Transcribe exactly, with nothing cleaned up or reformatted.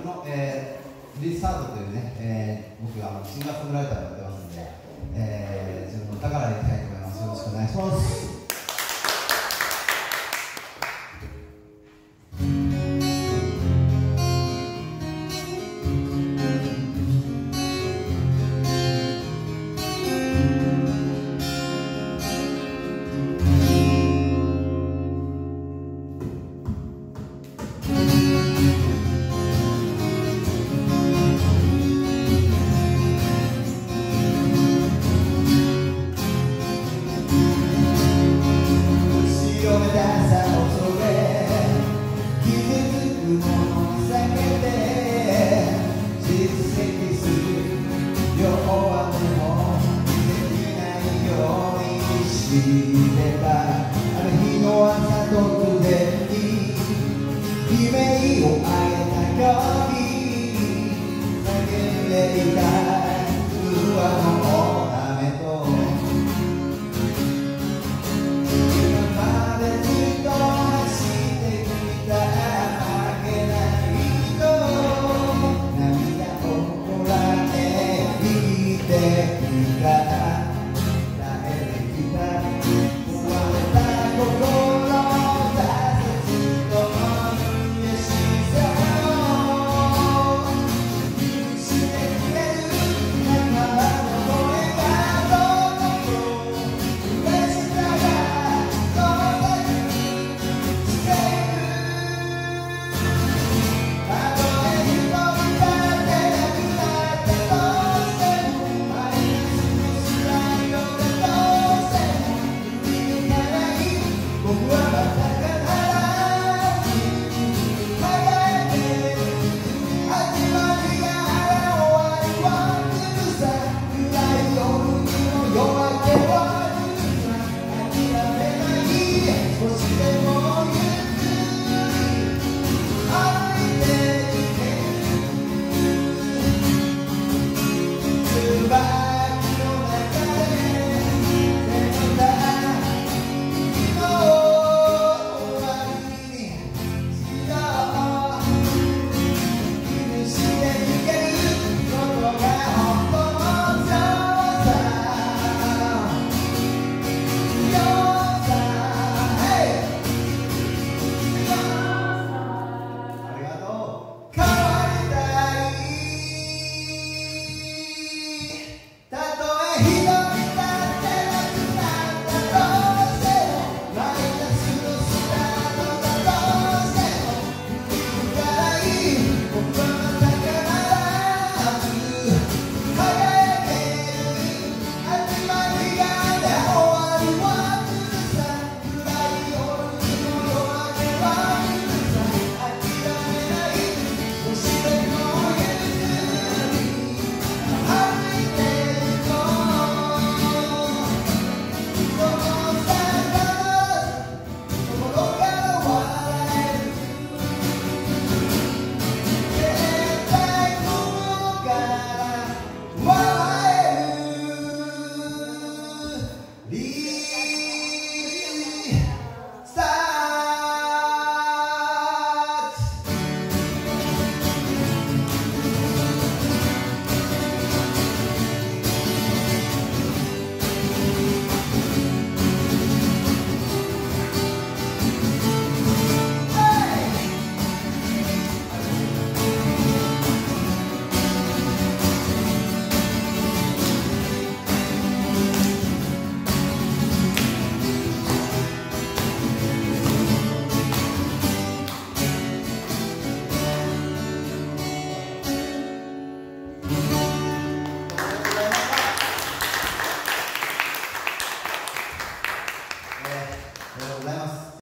の、えー、リスタートというね、えー、僕がシンガーソングライターをやってますので、えー、自分の歌からいきたいと思います。よろしくお願いします。ある日の朝突然に悲鳴を上げたように叫んでいた不安のためと今までずっと走ってきた負けないと涙をこらえ生きてきた僕は